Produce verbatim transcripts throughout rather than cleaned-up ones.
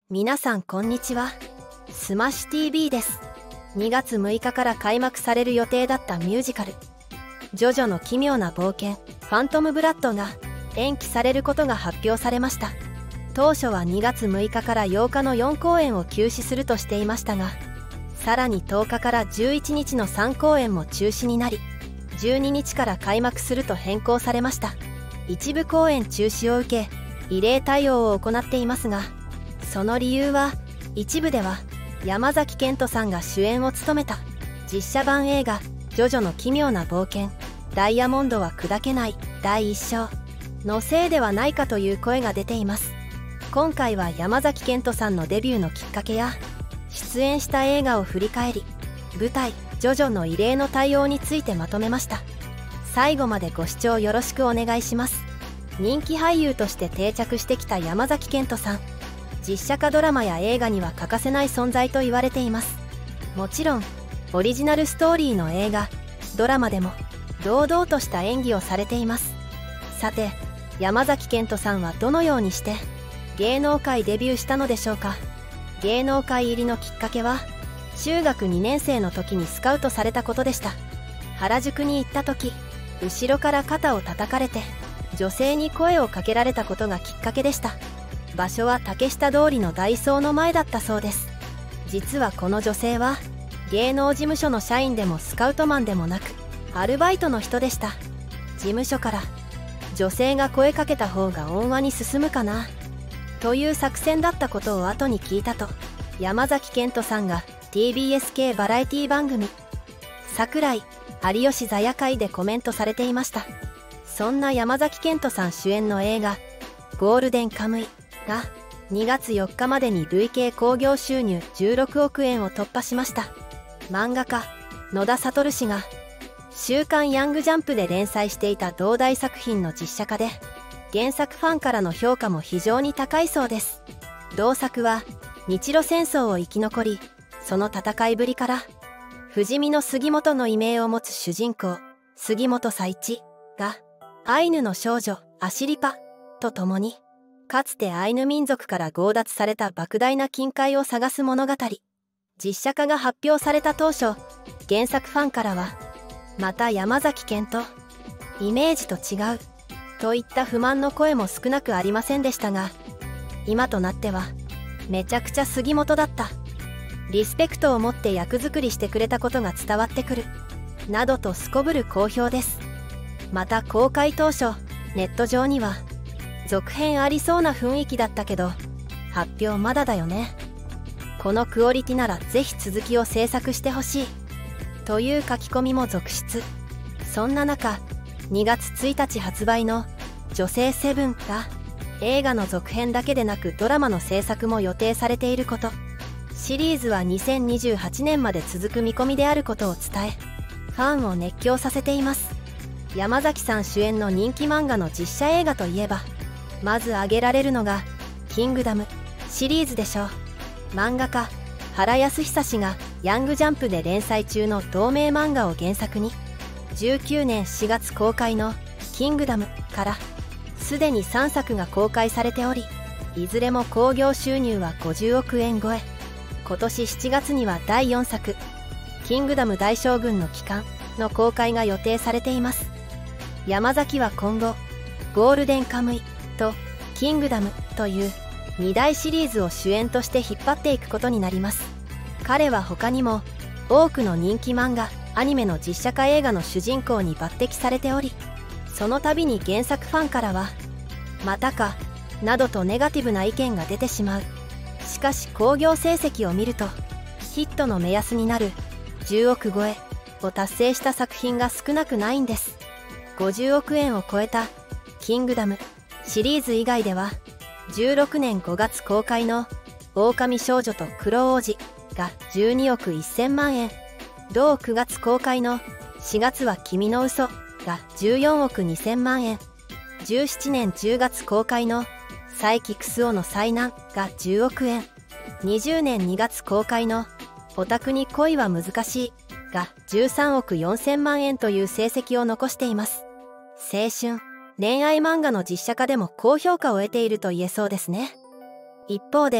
皆さんこんにちは。スマッシュ ティーブイ です。にがつむいかから開幕される予定だったミュージカル「ジョジョの奇妙な冒険ファントムブラッド」が延期されることが発表されました。当初はにがつむいかからようかのよんこうえんを休止するとしていましたが、さらにとおかからじゅういちにちのさんこうえんも中止になり、じゅうににちから開幕すると変更されました。一部公演中止を受け異例対応を行っていますが、その理由は一部では山崎賢人さんが主演を務めた実写版映画「ジョジョの奇妙な冒険ダイヤモンドは砕けない」だいいっ章のせいではないかという声が出ています。今回は山崎賢人さんのデビューのきっかけや出演した映画を振り返り、舞台「ジョジョの異例の対応についてまとめました。最後までご視聴よろしくお願いします。人気俳優として定着してきた山崎賢人さん、実写化ドラマや映画には欠かせない存在と言われています。もちろんオリジナルストーリーの映画ドラマでも堂々とした演技をされています。さて、山崎賢人さんはどのようにして芸能界デビューしたのでしょうか。芸能界入りのきっかけは中学にねんせいの時にスカウトされたことでした。原宿に行った時、後ろから肩を叩かれて女性に声をかけられたことがきっかけでした。場所は竹下通りのダイソーの前だったそうです。実はこの女性は芸能事務所の社員でもスカウトマンでもなくアルバイトの人でした。事務所から女性が声かけた方が音話に進むかなという作戦だったことを後に聞いたと、山崎賢人さんが ティービーエス 系バラエティ番組「櫻井有吉座夜会」でコメントされていました。そんな山崎賢人さん主演の映画「ゴールデンカムイ」がにがつよっかまでに累計興行収入じゅうろくおくえんを突破しました。漫画家野田サトル氏が週刊ヤングジャンプで連載していた同題作品の実写化で、原作ファンからの評価も非常に高いそうです。同作は日露戦争を生き残り、その戦いぶりから不死身の杉本の異名を持つ主人公杉本佐一がアイヌの少女アシリパと共にかつてアイヌ民族から強奪された莫大な金塊を探す物語。実写化が発表された当初、原作ファンからはまた山崎賢人イメージと違うといった不満の声も少なくありませんでしたが、今となってはめちゃくちゃ杉本だった、リスペクトを持って役作りしてくれたことが伝わってくるなどとすこぶる好評です。また公開当初ネット上には続編ありそうな雰囲気だったけど発表まだだよね、このクオリティならぜひ続きを制作してほしいという書き込みも続出。そんな中、にがつついたち発売の「女性セブン」が映画の続編だけでなくドラマの制作も予定されていること、シリーズはにせんにじゅうはちねんまで続く見込みであることを伝え、ファンを熱狂させています。山崎さん主演の人気漫画の実写映画といえばまず挙げられるのが「キングダム」シリーズでしょう。漫画家原康久氏がヤングジャンプで連載中の同名漫画を原作に、じゅうきゅうねんしがつ公開の「キングダム」からすでにさんさくが公開されており、いずれも興行収入はごじゅうおくえん超え。今年しちがつにはだいよんさく「キングダム大将軍の帰還」の公開が予定されています。山崎は今後「ゴールデンカムイ」と「キングダム」というにだいシリーズを主演として引っ張っていくことになります。彼は他にも多くの人気漫画アニメの実写化映画の主人公に抜擢されており、その度に原作ファンからは「またか」などとネガティブな意見が出てしまう。しかし興行成績を見るとヒットの目安になるじゅうおく超えを達成した作品が少なくないんです。ごじゅうおくえんを超えた「キングダム」シリーズ以外ではじゅうろくねんごがつ公開の「狼少女と黒王子」がじゅうにおくせんまんえん、同くがつ公開の「しがつは君の嘘」がじゅうよんおくにせんまんえん、じゅうななねんじゅうがつ公開の「佐伯クスオの災難」がじゅうおくえん、にじゅうねんにがつ公開の「オタクに恋は難しい」がじゅうさんおくよんせんまんえんという成績を残しています。青春恋愛漫画の実写化でも高評価を得ていると言えそうですね。一方で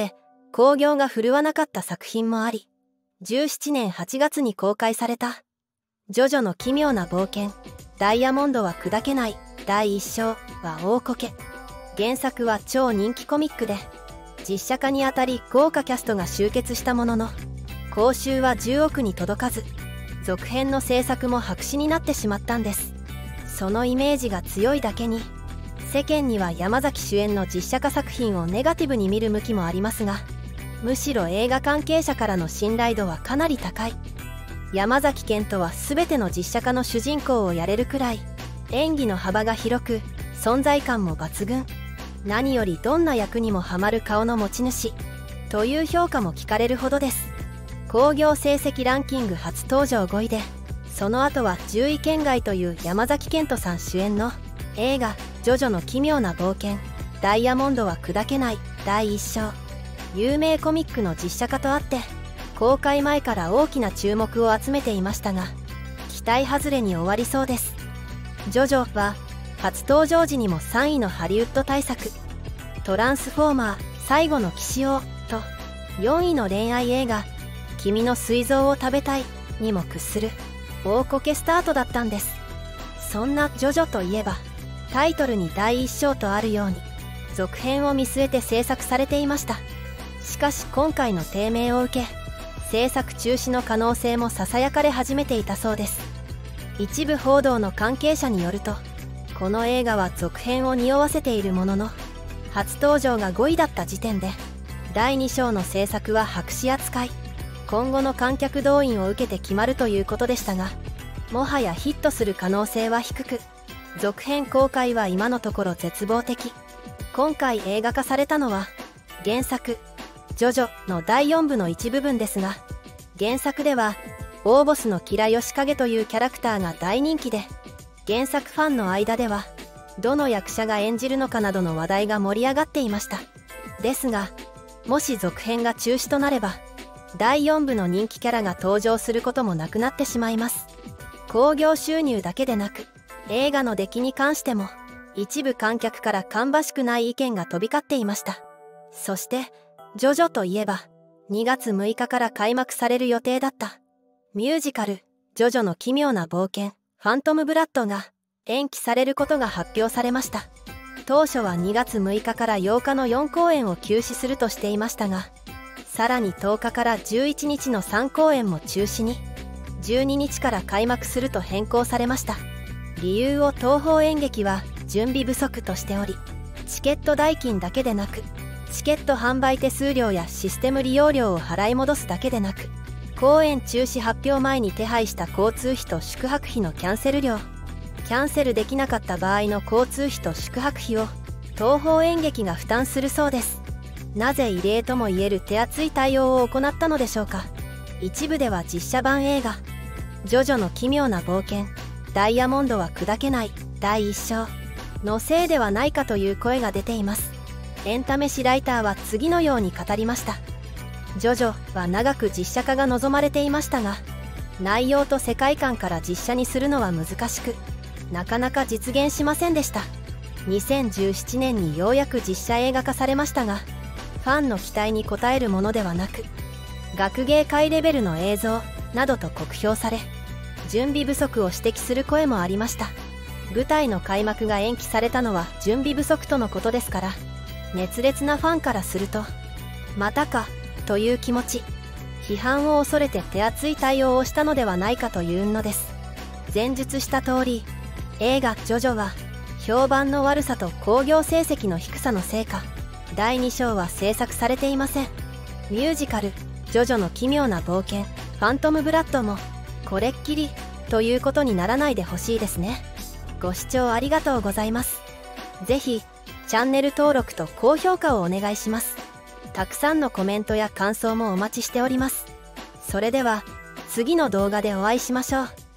興行が振るわなかった作品もあり、じゅうななねんはちがつに公開されたジョジョの奇妙な冒険、ダイヤモンドは砕けないだいいっ章は大こけ。原作は超人気コミックで、実写化にあたり豪華キャストが集結したものの、興収はじゅうおくに届かず、続編の制作も白紙になってしまったんです。そのイメージが強いだけに、世間には山崎主演の実写化作品をネガティブに見る向きもありますが、むしろ映画関係者からの信頼度はかなり高い。山崎賢人は全ての実写化の主人公をやれるくらい演技の幅が広く、存在感も抜群。何よりどんな役にもハマる顔の持ち主という評価も聞かれるほどです。興行成績ランキング初登場ごいで、その後はじゅうい圏外という山崎賢人さん主演の映画「ジョジョの奇妙な冒険ダイヤモンドは砕けないだいいっ章」。有名コミックの実写化とあって公開前から大きな注目を集めていましたが、期待外れに終わりそうです。ジョジョは初登場時にもさんいのハリウッド大作「トランスフォーマー最後の騎士王」とよんいの恋愛映画「君の膵臓を食べたい」にも屈する大こけスタートだったんです。そんなジョジョといえば、タイトルにだいいっ章とあるように続編を見据えて制作されていました。しかし今回の低迷を受け、制作中止の可能性もささやかれ始めていたそうです。一部報道の関係者によると、この映画は続編を匂わせているものの、初登場がごいだった時点でだいに章の制作は白紙扱い、今後の観客動員を受けて決まるということでしたが、もはやヒットする可能性は低く、続編公開は今のところ絶望的。今回映画化されたのは原作「ジョジョ」のだいよん部の一部分ですが、原作では大ボスのキラヨシカゲというキャラクターが大人気で、原作ファンの間ではどの役者が演じるのかなどの話題が盛り上がっていました。ですが、もし続編が中止となれば、だいよん部の人気キャラが登場することもなくなってしまいます。興行収入だけでなく、映画の出来に関しても一部観客から芳しくない意見が飛び交っていました。そしてジョジョといえば、にがつむいかから開幕される予定だったミュージカル「ジョジョの奇妙な冒険ファントムブラッド」が延期されることが発表されました。当初はにがつむいかからようかのよん公演を休止するとしていましたが、さらにとおかからじゅういちにちのさん公演も中止に、じゅうににちから開幕すると変更されました。理由を東宝演劇は準備不足としており、チケット代金だけでなく、チケット販売手数料やシステム利用料を払い戻すだけでなく、公演中止発表前に手配した交通費と宿泊費のキャンセル料、キャンセルできなかった場合の交通費と宿泊費を東宝演劇が負担するそうです。なぜ異例ともいえる手厚い対応を行ったのでしょうか。一部では実写版映画「ジョジョの奇妙な冒険ダイヤモンドは砕けないだいいっ章」のせいではないかという声が出ています。エンタメ誌ライターは次のように語りました。ジョジョは長く実写化が望まれていましたが、内容と世界観から実写にするのは難しく、なかなか実現しませんでした。にせんじゅうななねんにようやく実写映画化されましたが、ファンの期待に応えるものではなく、学芸会レベルの映像などと酷評され、準備不足を指摘する声もありました。舞台の開幕が延期されたのは準備不足とのことですから、熱烈なファンからするとまたかという気持ち、批判を恐れて手厚い対応をしたのではないかというのです。前述した通り、映画「ジョジョ」は評判の悪さと興行成績の低さのせいか、だいに章は制作されていません。ミュージカル「ジョジョの奇妙な冒険ファントムブラッド」もこれっきりということにならないでほしいですね。ご視聴ありがとうございます。ぜひチャンネル登録と高評価をお願いします。たくさんのコメントや感想もお待ちしております。それでは次の動画でお会いしましょう。